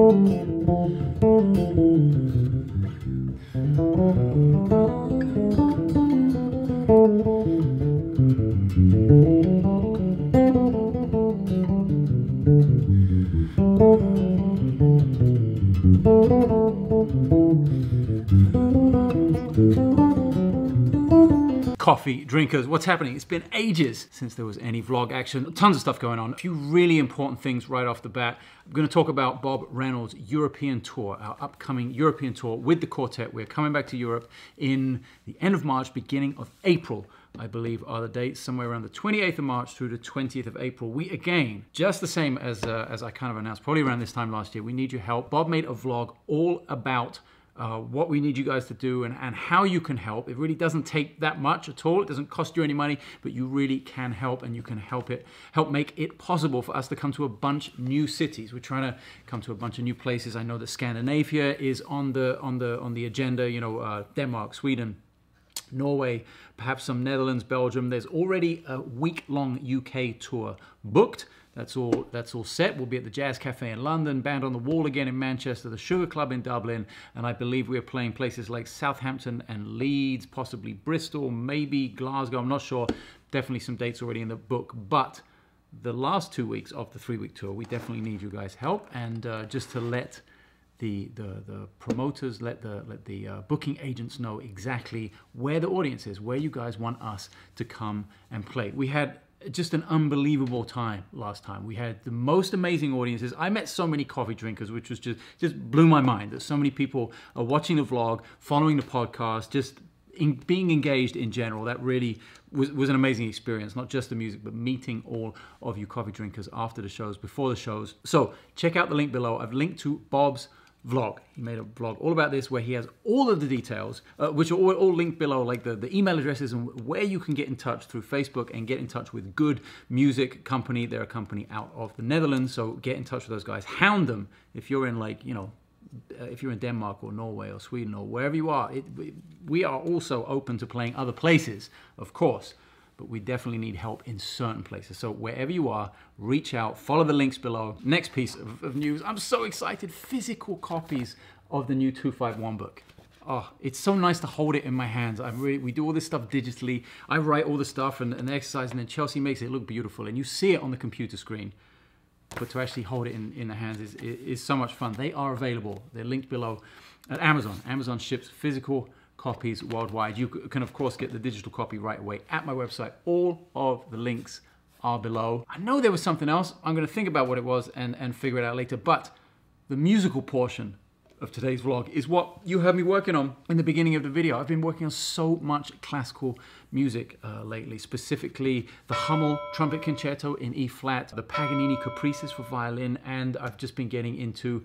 Coffee drinkers, what's happening? It's been ages since there was any vlog action. Tons of stuff going on. A few really important things right off the bat. I'm going to talk about Bob Reynolds' European tour, our upcoming European tour with the quartet. We're coming back to Europe in the end of March, beginning of April, I believe are the dates, somewhere around the 28th of March through the 20th of April. We again, just the same as I kind of announced probably around this time last year, we need your help. Bob made a vlog all about what we need you guys to do and how you can help. It really doesn't take that much at all. It doesn't cost you any money, but you really can help, and you can help make it possible for us to come to a bunch new cities. We're trying to come to a bunch of new places. I know that Scandinavia is on the agenda. You know, Denmark, Sweden, Norway, perhaps some Netherlands, Belgium. There's already a week-long UK tour booked. That's all set. We'll be at the Jazz Cafe in London, Band on the Wall again in Manchester, the Sugar Club in Dublin, and I believe we're playing places like Southampton and Leeds, possibly Bristol, maybe Glasgow, I'm not sure. Definitely some dates already in the book, but the last 2 weeks of the 3-week tour, we definitely need you guys' help, and just to let the promoters, let the booking agents know exactly where the audience is, where you guys want us to come and play. We had just an unbelievable time last time. We had the most amazing audiences. I met so many coffee drinkers, which was just blew my mind that so many people are watching the vlog, following the podcast, just being engaged in general. That really was an amazing experience, not just the music, but meeting all of you coffee drinkers after the shows, before the shows. So check out the link below. I've linked to Bob's vlog. He made a vlog all about this where he has all of the details, which are all linked below, like the email addresses and where you can get in touch through Facebook and get in touch with Good Music Company. They're a company out of the Netherlands, so get in touch with those guys. Hound them if you're in, like, you know, if you're in Denmark or Norway or Sweden or wherever you are. We are also open to playing other places, of course, but we definitely need help in certain places. So wherever you are, reach out, follow the links below. Next piece of news, I'm so excited, physical copies of the new 251 book. Oh, it's so nice to hold it in my hands. We do all this stuff digitally. I write all the stuff and the exercise, and then Chelsea makes it look beautiful, and you see it on the computer screen. But to actually hold it in the hands is so much fun. They are available. They're linked below at Amazon. Amazon ships physical copies worldwide. You can, of course, get the digital copy right away at my website. All of the links are below. I know there was something else. I'm going to think about what it was and figure it out later. But the musical portion of today's vlog is what you heard me working on in the beginning of the video. I've been working on so much classical music lately, specifically the Hummel Trumpet Concerto in E flat, the Paganini Caprices for violin, and I've just been getting into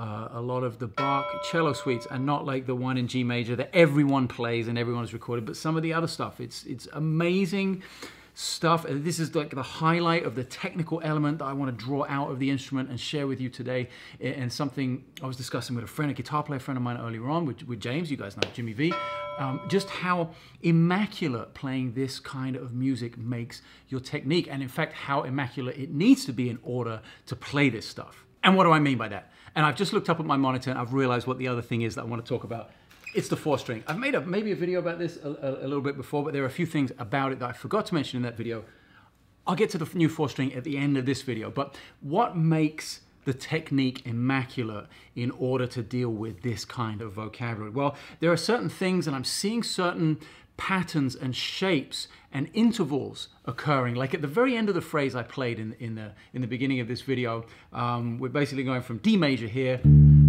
a lot of the Bach cello suites, and not like the one in G major that everyone plays and everyone has recorded, but some of the other stuff. It's amazing stuff. This is like the highlight of the technical element that I want to draw out of the instrument and share with you today, and something I was discussing with a guitar player friend of mine earlier on, with James, you guys know Jimmy V, just how immaculate playing this kind of music makes your technique, and in fact how immaculate it needs to be in order to play this stuff. And what do I mean by that? And I've just looked up at my monitor and I've realized what the other thing is that I want to talk about. It's the 4-string. I've made maybe a video about this a little bit before, but there are a few things about it that I forgot to mention in that video. I'll get to the new 4-string at the end of this video, but what makes the technique immaculate in order to deal with this kind of vocabulary? Well, there are certain things, and I'm seeing certain patterns and shapes and intervals occurring. Like at the very end of the phrase I played in the beginning of this video, we're basically going from D major here.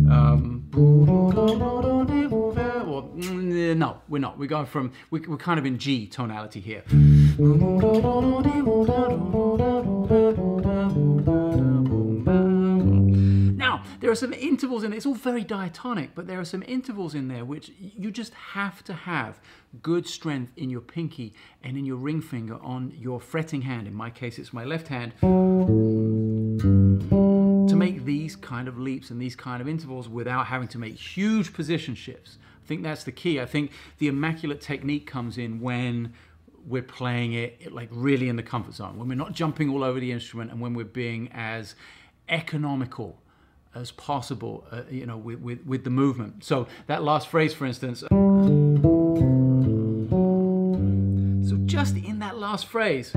Well, no, we're not. We're going from, we're kind of in G tonality here. Now, there are some intervals in it. It's all very diatonic, but there are some intervals in there which you just have to have good strength in your pinky and in your ring finger on your fretting hand. In my case, it's my left hand, to make these kind of leaps and these kind of intervals without having to make huge position shifts. I think that's the key. I think the immaculate technique comes in when we're playing it like really in the comfort zone, when we're not jumping all over the instrument, and when we're being as economical as possible, you know, with the movement. So that last phrase, for instance, so just in that last phrase,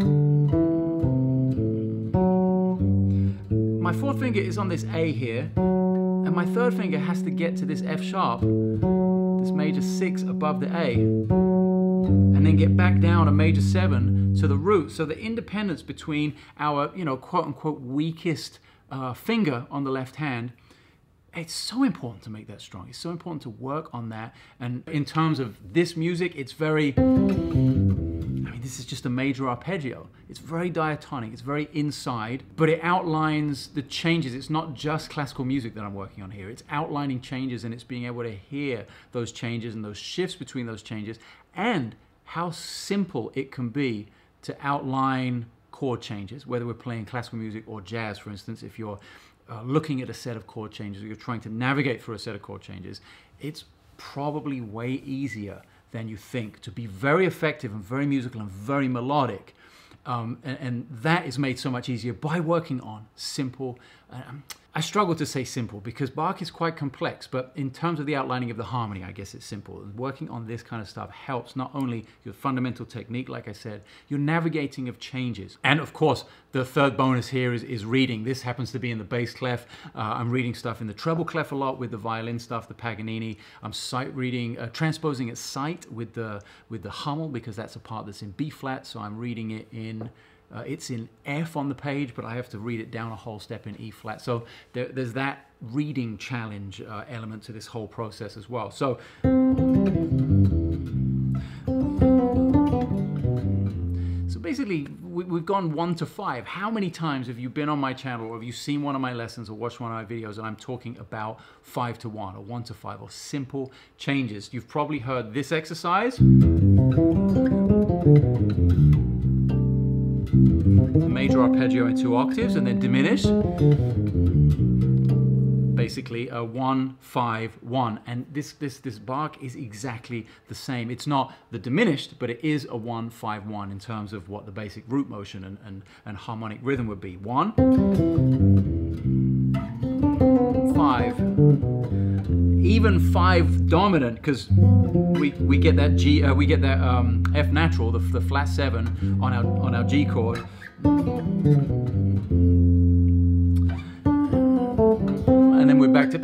my fourth finger is on this A here, and my third finger has to get to this F sharp, this major 6 above the A, and then get back down a major 7 to the root. So the independence between our, you know, quote unquote weakest finger on the left hand, it's so important to make that strong. It's so important to work on that. And in terms of this music, it's very, I mean, this is just a major arpeggio. It's very diatonic, it's very inside, but it outlines the changes. It's not just classical music that I'm working on here. It's outlining changes, and it's being able to hear those changes and those shifts between those changes, and how simple it can be to outline chord changes, whether we're playing classical music or jazz, for instance. If you're looking at a set of chord changes, or you're trying to navigate through a set of chord changes, it's probably way easier than you think to be very effective and very musical and very melodic. And that is made so much easier by working on simple. I struggle to say simple because Bach is quite complex, but in terms of the outlining of the harmony, I guess it's simple. And working on this kind of stuff helps not only your fundamental technique, like I said, your navigating of changes. And of course, the third bonus here is reading. This happens to be in the bass clef. I'm reading stuff in the treble clef a lot with the violin stuff, the Paganini. I'm sight reading, transposing at sight with the Hummel, because that's a part that's in B flat, so I'm reading it in it's in F on the page, but I have to read it down a whole step in E flat. So there's that reading challenge element to this whole process as well. So basically, we've gone 1 to 5. How many times have you been on my channel, or have you seen one of my lessons or watched one of my videos and I'm talking about 5 to 1 or 1 to 5 or simple changes? You've probably heard this exercise. Major arpeggio in 2 octaves and then diminished. Basically a 1, 5, 1, and this Bach is exactly the same. It's not the diminished, but it is a 1, 5, 1 in terms of what the basic root motion and harmonic rhythm would be. 1, 5, even 5 dominant, because we get that G, we get that F natural, the flat 7 on our G chord. And then we're back to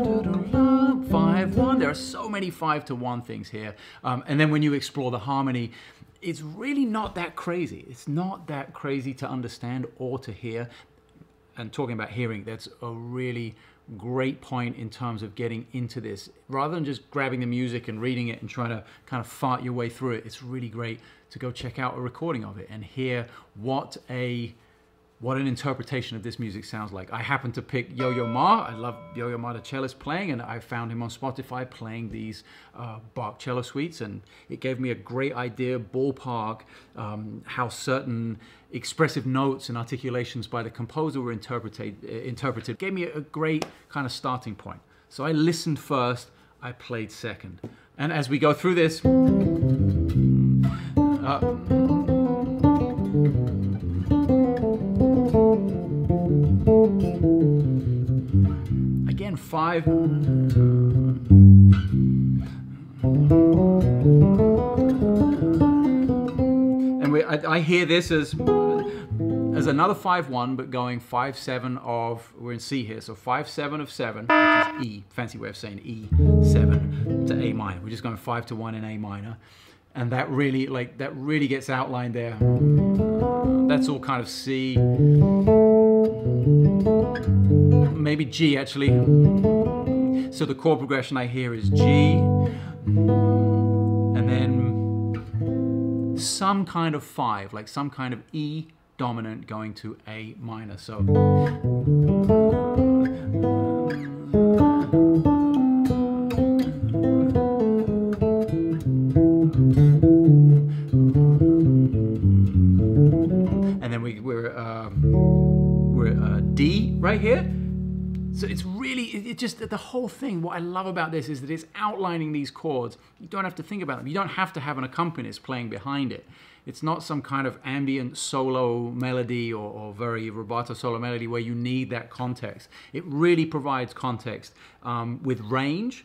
5, 1. There are so many 5 to 1 things here. And then when you explore the harmony, it's really not that crazy. It's not that crazy to understand or to hear. And talking about hearing, that's a really great point in terms of getting into this. Rather than just grabbing the music and reading it and trying to kind of fart your way through it, it's really great to go check out a recording of it and hear what an interpretation of this music sounds like. I happen to pick Yo-Yo Ma. I love Yo-Yo Ma, the cellist, playing, and I found him on Spotify playing these Bach cello suites, and it gave me a great idea, ballpark, how certain expressive notes and articulations by the composer were interpreted. It gave me a great kind of starting point. So I listened first, I played second. And as we go through this, again, 5. And I hear this as another 5-1, but going 5-7 of, we're in C here, so 5-7 of 7, which is E, fancy way of saying E7 to A minor. We're just going 5 to 1 in A minor. And that really, that really gets outlined there. That's all kind of C. Maybe G, actually. So the chord progression I hear is G, and then some kind of 5, like some kind of E dominant going to A minor. So and then we're D right here. So it's really, it just, the whole thing, what I love about this is that it's outlining these chords. You don't have to think about them. You don't have to have an accompanist playing behind it. It's not some kind of ambient solo melody or very rubato solo melody where you need that context. It really provides context with range.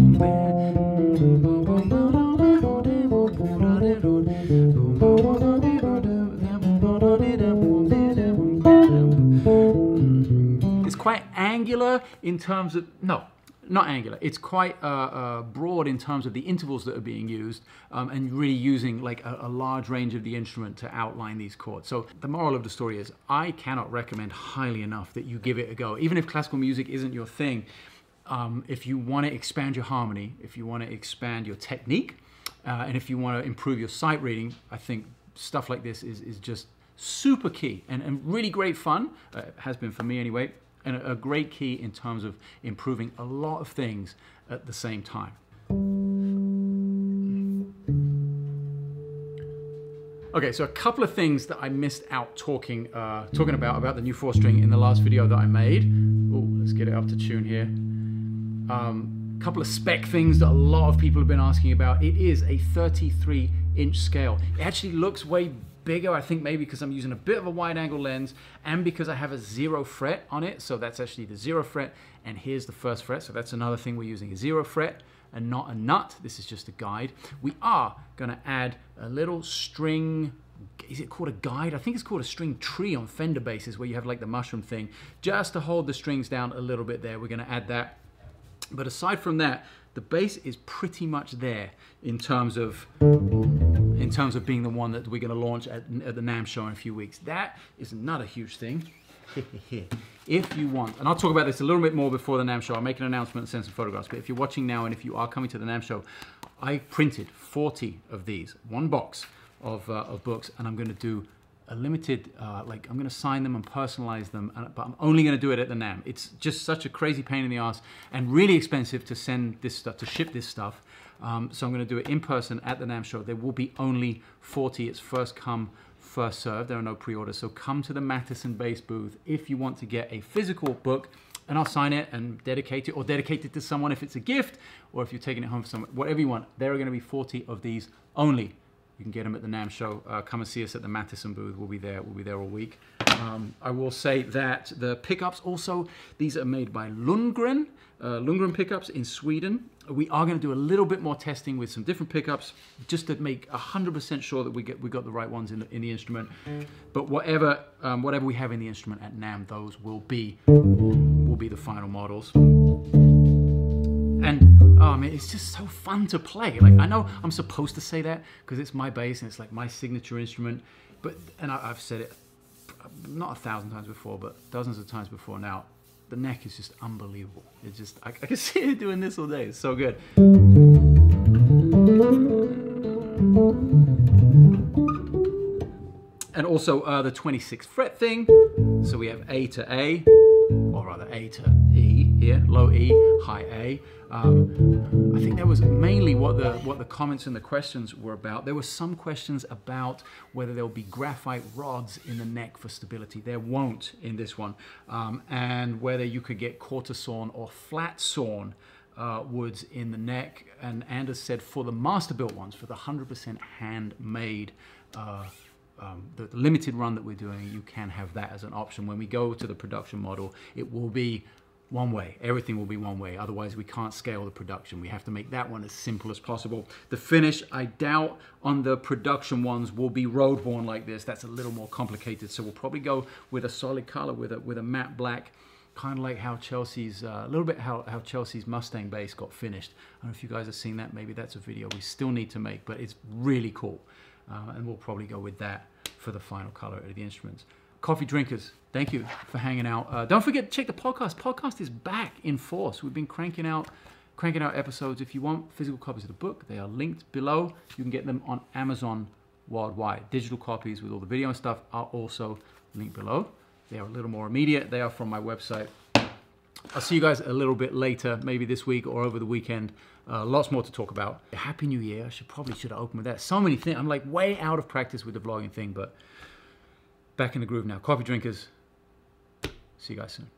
It's quite angular in terms of, no, not angular. It's quite broad in terms of the intervals that are being used and really using like a large range of the instrument to outline these chords. So the moral of the story is I cannot recommend highly enough that you give it a go. Even if classical music isn't your thing, if you want to expand your harmony, if you want to expand your technique, and if you want to improve your sight reading, I think stuff like this is just super key and really great fun. It has been for me anyway. And a great key in terms of improving a lot of things at the same time. Okay, so a couple of things that I missed out talking about the new 4-string in the last video that I made. Oh, let's get it up to tune here. A couple of spec things that a lot of people have been asking about. It is a 33-inch scale. It actually looks way bigger, I think maybe because I'm using a bit of a wide angle lens and because I have a 0 fret on it. So that's actually the 0 fret and here's the 1st fret. So that's another thing, we're using a 0 fret and not a nut. This is just a guide. We are going to add a little string, is it called a guide? I think it's called a string tree on Fender basses where you have like the mushroom thing just to hold the strings down a little bit there. We're going to add that. But aside from that, the bass is pretty much there in terms of being the one that we're going to launch at the NAMM show in a few weeks. That is not a huge thing. If you want, and I'll talk about this a little bit more before the NAMM show, I'll make an announcement and send some photographs, but if you're watching now and if you are coming to the NAMM show, I printed 40 of these, one box of books, and I'm going to do a limited, like I'm going to sign them and personalize them, but I'm only going to do it at the NAMM. It's just such a crazy pain in the ass and really expensive to send this stuff, to ship this stuff. So I'm going to do it in person at the NAMM show. There will be only 40. It's first come, first served. There are no pre-orders. So come to the Mattison Bass booth if you want to get a physical book, and I'll sign it and dedicate it, or dedicate it to someone if it's a gift, or if you're taking it home for someone, whatever you want. There are going to be 40 of these only. You can get them at the NAMM show. Come and see us at the Mattison booth. We'll be there. We'll be there all week. I will say that the pickups also, these are made by Lundgren pickups in Sweden. We are going to do a little bit more testing with some different pickups just to make 100% sure that we got the right ones in the instrument. But whatever we have in the instrument at NAMM, those will be the final models. And oh man, it's just so fun to play. Like, I know I'm supposed to say that because it's my bass and it's like my signature instrument, and I've said it not 1,000 times before, but dozens of times before now. The neck is just unbelievable. It's just, I can see it doing this all day. It's so good. And also the 26th fret thing. So we have A to A, or rather A to E here, low E, high A. I think that was mainly what the comments and the questions were about. There were some questions about whether there will be graphite rods in the neck for stability. There won't in this one. And whether you could get quarter sawn or flat sawn woods in the neck. And Anders said for the master built ones, for the 100% handmade the limited run that we're doing, you can have that as an option. When we go to the production model, it will be one way. Everything will be one way. Otherwise, we can't scale the production. We have to make that one as simple as possible. The finish, I doubt on the production ones will be road-worn like this. That's a little more complicated. So we'll probably go with a solid color, with a matte black, kind of like how Chelsea's, a little bit how Chelsea's Mustang bass got finished. I don't know if you guys have seen that. Maybe that's a video we still need to make, but it's really cool. And we'll probably go with that for the final color of the instruments. Coffee drinkers, thank you for hanging out. Don't forget to check the podcast. Podcast is back in force. We've been cranking out episodes. If you want physical copies of the book, they are linked below. You can get them on Amazon worldwide. Digital copies with all the video and stuff are also linked below. They are a little more immediate. They are from my website. I'll see you guys a little bit later, maybe this week or over the weekend. Lots more to talk about. Happy New Year. I probably should have opened with that. So many things. I'm like way out of practice with the vlogging thing, but back in the groove now. Coffee drinkers. See you guys soon.